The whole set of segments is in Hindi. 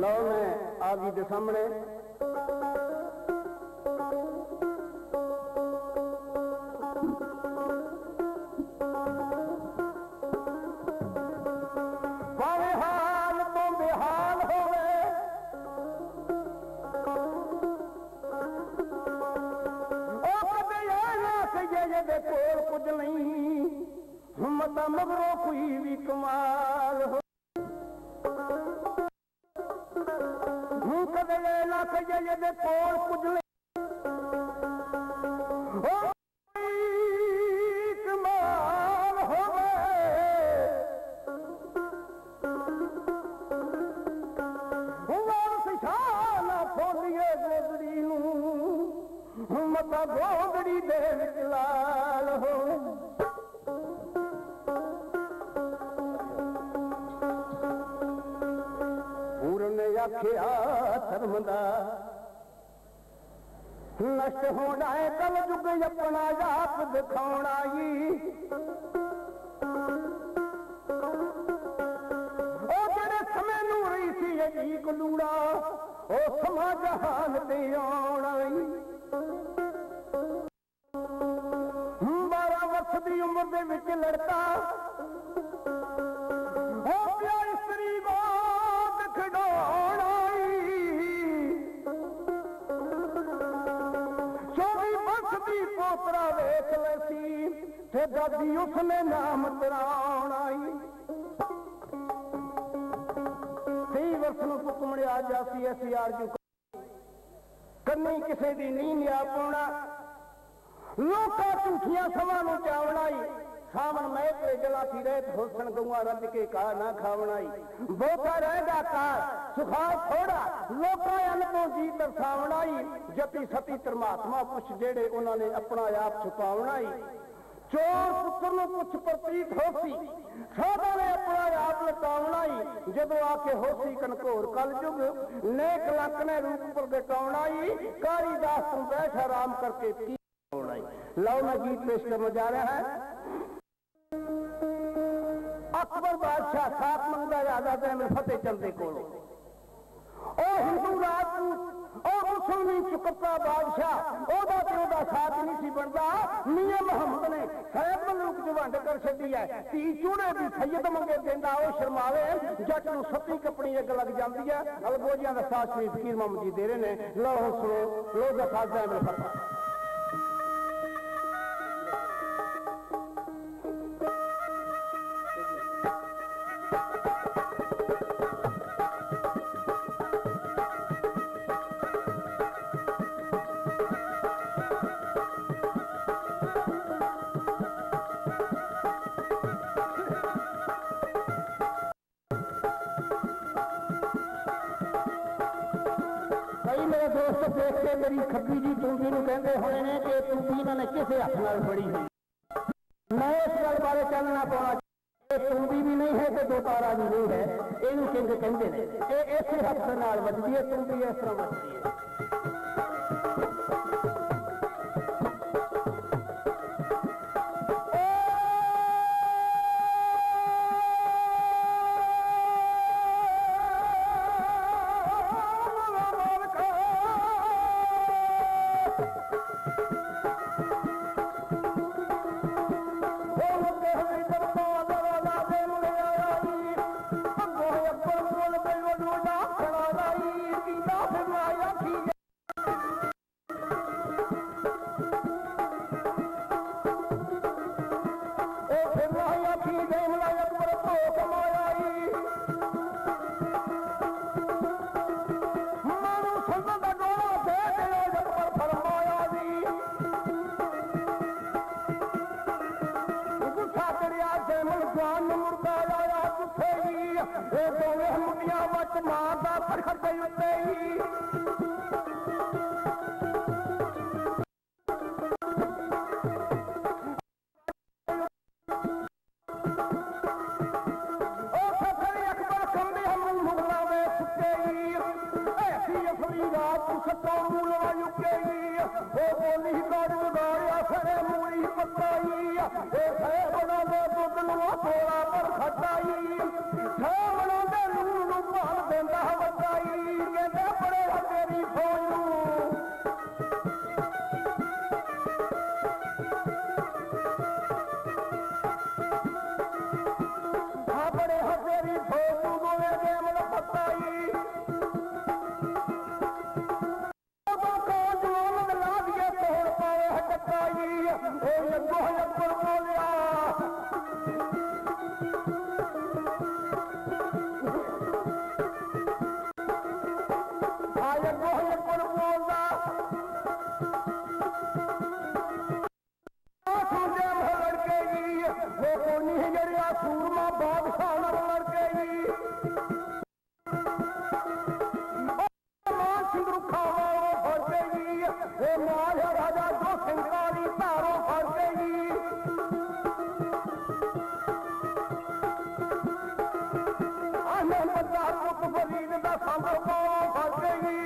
लो मैं आप जी के सामने भावे हाल तो बेहाल हो गए कोल कुछ नहीं मत मगरों कोई भी कमाल हो कदे ना कहिए दे कोल कुछ नहीं कमाल हो ना फोलिए गोदड़ी मत गोदड़ी दे लाल हो पूरने आख्या धर्म दा नष्ट होना है कल जुग अपना आप दिखाना ही जेड़े समय नू रही सी अजी कलूड़ा ओ समा जहान ते आना ही 12 वर्ष की उम्र दे विच लड़का हो गया स्त्री बात खिडौना 24 वर्ष की पोतरा वेख लसी ते दादी उसने नाम तराउणा 23 वर्ष नूं पुत मड़िया जासी ऐसी आरजू कन्नी किसे दी नींद आ पाउणा लोका झूठिया सवा नूं चावणाई सावन मैं ते जला थी रहे होसन गौआ रज के का ना खावणाई बोता रहदा कार सुखा थोड़ा लोका अन तो जी तरसावणाई जति सती परमात्मा पुछ जेड़े उन्होंने अपना आप छुपावणाई चोर पुत्र नूं कुछ प्रतीत होसी साधा ने अपना आप लटावणाई जदों आके होसी कनकोर कल जुग नेक लक ने रूप प्रगटावणाई कालीदास तू बैठ आराम करके लो मैं गीत पेश करने जा रहा है। अकबर बादशाह साथ मंगता राजा में फतेह चंद के कोल हिंदू राजपूत और मुसलमान चुकता बादशाह ओदा ते ओदा साथ नहीं सी बनता मियां मोहम्मद ने सैयद मलूक च वंड कर छड्डी है धी चूड़े की सैयद मंगे देंदा ओ शर्मावे जट नूं सती कपड़ी अग लग जाती है अलगोजियां दा साथ शरीफ फकीर मोहम्मद जी दे रहे ने लो सुनो लो दा खासा है फतेह मेरी खब्बी जी टूंबी नूं कहंदे होणे ने कि टूंबी इन्हां ने किसे हथ नाल फड़ी हुई मैं इस गल बारे चानना पाउणा टूंबी भी नहीं है तो दो तारा भी नहीं है इहनूं किंग कहंदे ने इसे हथ नाल वजदी है टूंबी इस तरह वजदी है थोड़ा पर खटाई बना दे लून पाल देंदा वटाई चकाई लगो लक्कड़ बोलिया लगो लक्कड़ बोलदा सूरजे लड़के जी वो कोनी जरिया सूरमा बादशाह लड़के जी राजा जो सिंगारी तारों फरते जी फरीद का संग फरते जी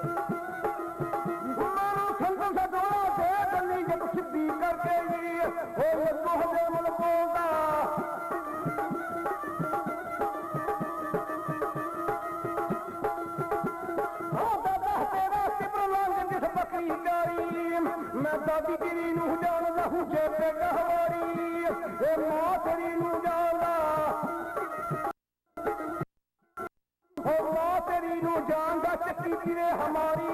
संग सदों दे गली जब सिद्धि करके जी वो मन बोलता मैं दादी तेरी नू जानदा हूं जेबे गहवारी ए मां तेरी नू जानदा ओ मां तेरी नू जानदा चक्की तेरे हमारी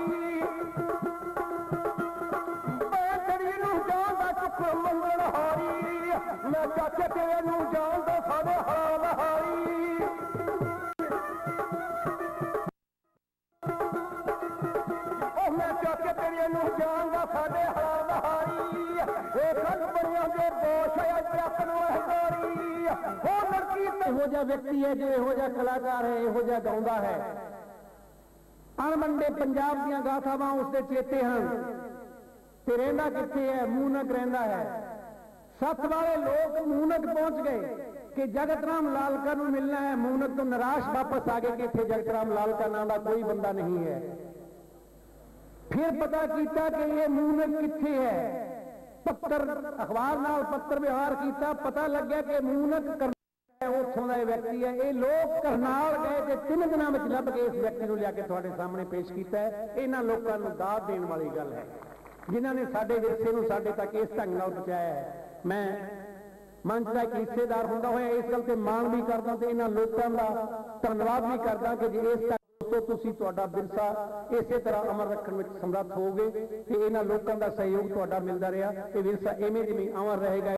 मैं तेरी नू जानदा चुक मंगण हारी मैं चाचे तेरे नू जानदा साडे हाल हारी मैं चाचे तेरे नू जानदा साडे हाल हारी ਇਹੋ ਜਿਹਾ ਵਿਅਕਤੀ ਹੈ ਜੋ ਇਹੋ ਜਿਹਾ ਕਲਾਕਾਰ ਹੈ ਇਹੋ ਜਿਹਾ ਗਾਉਂਦਾ ਹੈ ਅਣਮੰਡੇ ਪੰਜਾਬ ਦੀਆਂ ਗਾਥਾਵਾਂ ਉਸਦੇ ਚੇਤੇ ਹਨ ਤੇ ਰਹਿੰਦਾ ਕਿੱਥੇ ਹੈ ਮੂਨਕ ਰਹਿੰਦਾ ਹੈ ਸੱਤ ਵਾਲੇ ਲੋਕ ਮੂਨਕ ਪਹੁੰਚ ਗਏ ਕਿ ਜਗਤ ਰਾਮ ਲਾਲਕਾ ਨੂੰ ਮਿਲਣਾ ਹੈ ਮੂਨਕ ਤੋਂ ਨਿਰਾਸ਼ ਵਾਪਸ ਆ ਗਏ ਕਿ ਇੱਥੇ ਜਗਤ ਰਾਮ ਲਾਲਕਾ ਨਾਂ ਦਾ ਕੋਈ ਬੰਦਾ ਨਹੀਂ ਹੈ फिर पता किया कि ये मूनक किथे है पत्तर अखबार नाल पत्तर व्यवहार किया पता लग गया कि मूनक उथों का व्यक्ति है ये लोग करनाल गए तो 3 दिनों में लभ के इस व्यक्ति को लिया के तुहाडे सामने पेश किया है इन्हां लोकां नूं दाद देण वाली गल है जिन्हां ने साडे विरसे नूं साडे तक इस ढंग नाल पहुंचाया है मैं मंच का एक हिस्सेदार होंदा होया इस गल ते माण भी करदा ते इन्हां लोकां दा धन्नवाद भी करदा कि जे इस तो तुसी तुहाडा विरसा इसे तरह अमर रखण विच समर्थ होगे ते इन्हां लोकां दा सहयोग तुहाडा मिलदा रहा ते विरसा इवें जिवें अमर रहेगा।